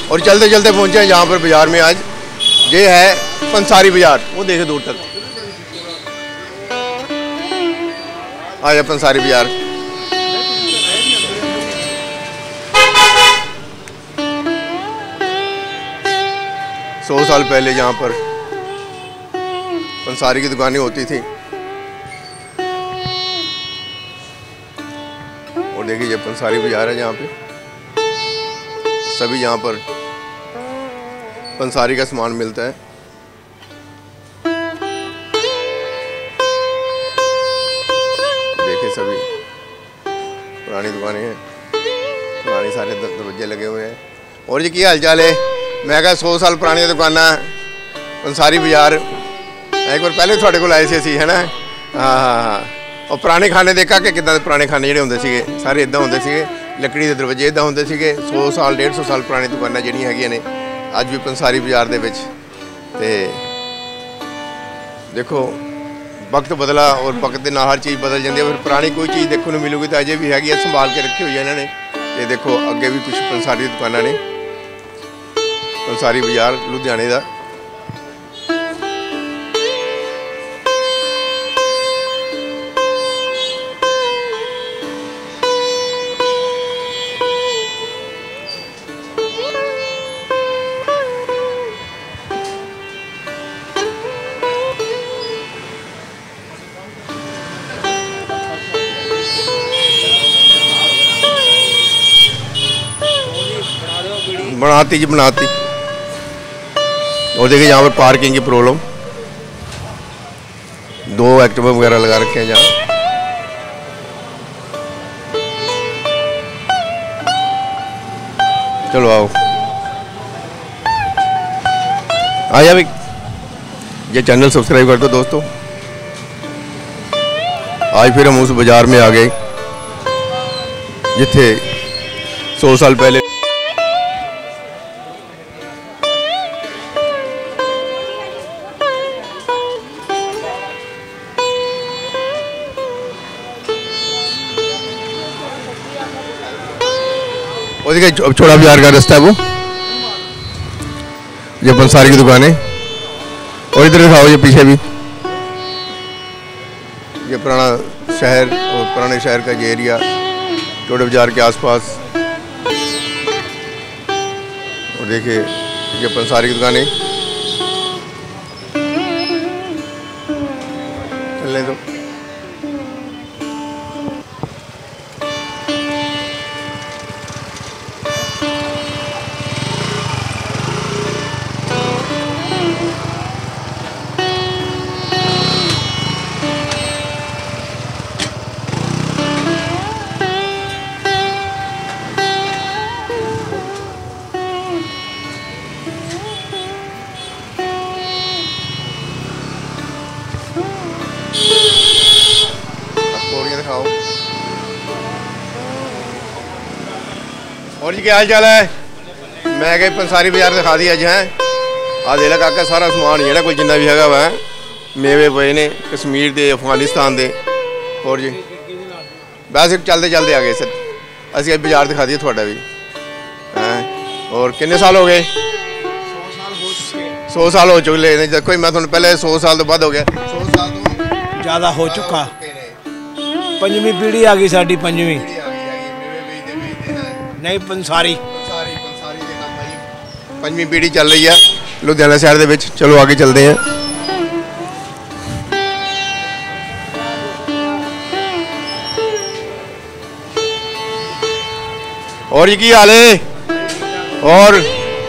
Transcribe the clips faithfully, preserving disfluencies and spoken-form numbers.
और चलते चलते पहुंचे यहाँ पर बाजार में। आज ये है पंसारी बाजार, वो देखे दूर तक। आया पंसारी बाजार। सौ साल पहले यहाँ पर पंसारी की दुकानें होती थी। और देखिए ये पंसारी बाजार है, जहाँ पे सभी यहाँ पर पंसारी का सामान मिलता है। देखिए सभी पुरानी दुकानें हैं, पुरानी सारे दरवाजे लगे हुए हैं। और जी क्या हाल चाल है? मैं कहा सौ साल पुरानी दुकान पंसारी बाजार। एक बार पहले थोड़े को आए थे असी, है ना? हाँ हाँ हाँ। और पुराने खाने देखा कि कितना पुराने खाने ਜਿਹੜੇ ਹੁੰਦੇ ਸੀਗੇ ਸਾਰੇ ਇਦਾਂ ਹੁੰਦੇ ਸੀਗੇ, ਲੱਕੜੀ ਦੇ ਦਰਵਾਜ਼ੇ ਇਦਾਂ ਹੁੰਦੇ ਸੀਗੇ। सौ साल डेढ़ सौ साल ਪੁਰਾਣੀ ਦੁਕਾਨਾਂ ਜਿਹੜੀਆਂ ਹੈਗੀਆਂ ਨੇ ਅੱਜ ਵੀ ਪੰਸਾਰੀ ਬਾਜ਼ਾਰ ਦੇ ਵਿੱਚ। ਤੇ ਦੇਖੋ वक्त बदला और वक्त के नाल हर चीज़ बदल जाती है। फिर पुरानी कोई चीज़ देखने को मिलूगी तो अजे भी हैगी है, संभाल के रखी हुई है इन्होंने। ये देखो अगे भी कुछ पंसारी दुकाना ने, पंसारी बाजार लुधियाने का। बनाती जी बनाती। और देखिए यहाँ पर पार्किंग की प्रॉब्लम, दो एक्टिवा वगैरह लगा रखे हैं यहाँ। चलो आओ आया भाई, ये चैनल सब्सक्राइब कर दो दोस्तों। आज फिर हम उस बाजार में आ गए जिथे सौ साल पहले छोटा बाजार का रास्ता है वो, ये पंसारी की दुकान है। और इधर दिखाओ ये पीछे भी, ये पुराना शहर और पुराने शहर का ये एरिया छोटे बाजार के आसपास। और देखिए ये पंसारी की दुकान है। चलने दो। और जी क्या हाल चाल है? मैं गए पंसारी बाजार दिखा दी अज है। आ दे काका सारा समान जो कोई जिन्ना भी है वा मेवे पे ने कश्मीर के, अफगानिस्तान के। और जी वैसे चलते चलते आ गए सर असी बाजार दिखा दिए थोड़ा भी हैं। और कितने साल हो गए? सौ साल हो चुके हैं। देखो मैं थोड़ा पहले सौ साल तो बाद हो गया, सौ साल तो ज़्यादा हो चुका। पंजवीं पीढ़ी आ गई साड़ी, पंजवीं नहीं पंसारी पंजवीं पीढ़ी चल रही है लुधियाना शहर दे विच। चलो आगे चलते हैं। और ये की हाल है? और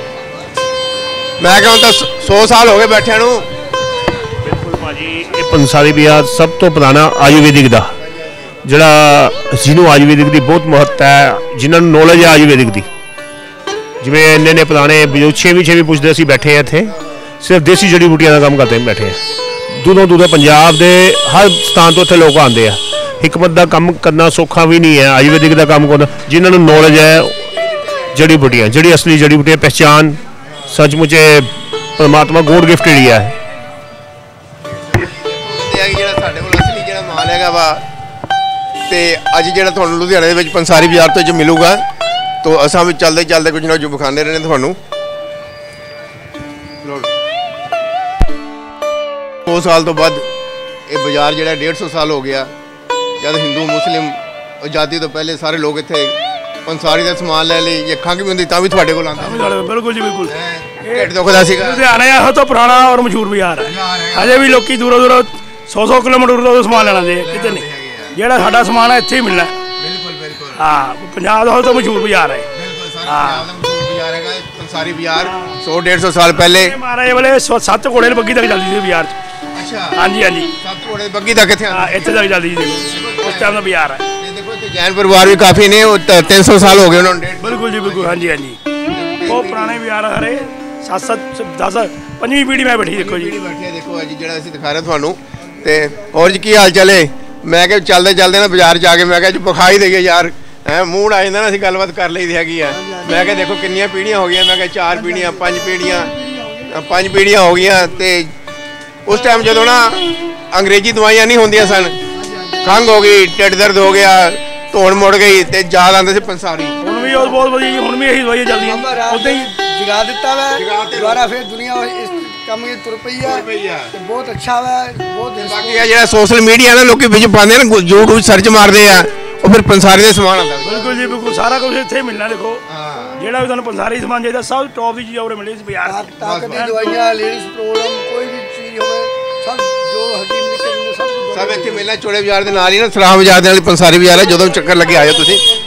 मैं कहूँ तो सौ साल हो गए बैठे नूं। बिल्कुल भाजी, ये पंसारी बाजार सब तो पुराना आयुर्वेदिक का जिहड़ा जिन्हों आयुर्वेदिक की बहुत महत्ता है, जिन्होंने नॉलेज है आयुर्वेदिक की। जिमें इन्ने ने पुराने बजुर्ग छेवीं छेवीं पुछते असीं बैठे हैं इत्थे, सिर्फ देसी जड़ी बूटियां का काम करते हैं बैठे हैं। दूरों दूरों पंजाब के हर स्थान तो इत्थे लोग आते हैं। हिकमत का काम करना सौखा भी नहीं है, आयुर्वेदिक का काम करना। जिन्होंने नॉलेज है जड़ी बूटियां, जड़ी असली जड़ी बूटियां पहचान सचमुच परमात्मा गॉड गिफ्ट जी है। माल है वा तो अज जो थोड़ा लुधियाने पंसारी बाजार तो जो मिलूगा तो असा भी चलते चलते कुछ ना कुछ विखाने रहने थानू। सौ साल तो बाद ये बाजार जो डेढ़ सौ साल हो गया। जब हिंदू मुस्लिम आज़ादी तो पहले सारे लोग इतने पंसारी का समान लै ली जे खंघ भी होंगी भी तुहाडे कोल आंदा। बिल्कुल जी बिल्कुल ढिड दुखदा सीगा। लुधियाने सब तो पुराना और मशहूर बाजार है। अजे भी लोग दूरों दूरों सौ सौ किलोमीटर दूरों समान लेना दे कितने नहीं जोड़ा साडा समान है इत्थे ही मिलना। बिल्कुल बिल्कुल हाँ पंजाब का सब तो मशहूर बाजार है। पंसारी बाजार सौ डेढ़ सौ साल पहले महाराज वाले सत्त घोड़े बग्गी तक चलती थी बाजार। हाँ जी हाँ जी सत्त घोड़े बग्गी तक इत्थे इत्थे तक चलती थी उस टाइम का बाजार है। जैन परिवार भी काफी ने तीन सौ साल हो गए उन्होंने। बिल्कुल जी बिल्कुल हाँ जी हाँ जी बहुत पुराने बाजार सारे सत्त सत्त दस पंजवीं पीढ़ी में बैठी देखो जी बैठी देखो अजी जो असं दिखा रहे थानू ते और जी की हाल चाल है। मैं क्या चलते चलते ना बाजार जाके मैं क्या विखा ही देइए यार है मूड आ जाता ना असं गलबात कर ली हैगी है। मैं क्या देखो कितनी पीढ़ियां हो गई मैं क्या चार पीढ़ियां पांच पीढ़ियां पांच पीढ़ियां हो गई ते उस टाइम जो ना अंग्रेजी दवाइयां नहीं होंदियां सन खंघ हो गई ढिड दर्द हो गया धौड़ मुड़ गई ते याद आते थे पंसारी। हुण भी बहुत वधिया हुण भी यही दवाइयां चलदियां उदां ही जगा दिता वा दोबारा फिर दुनिया इस काम में तुर पई है बहुत अच्छा वा बहुत। बाकी है जेड़ा सोशल मीडिया ना लोग विच पाते हैं ना यूट्यूब सर्च मारते हैं और फिर पंसारी का समान आता। बिल्कुल जी बिल्कुल सारा कुछ इत्थे मिलना देखो जेड़ा भी तुहानूं पंसारी समान चाहिए सब टॉप की चीज़ और मिले इस बाजार ताकत दी दवाइयां लेडीज प्रॉब्लम कोई भी चीज़ होवे सब जो हकीम लिखे सब सब इत्थे मिलना चौड़े बाजार के नाल ही ना सलाम बाजार दे नाल पंसारी बाजार है। जदों चक्कर लगे आयो तुसीं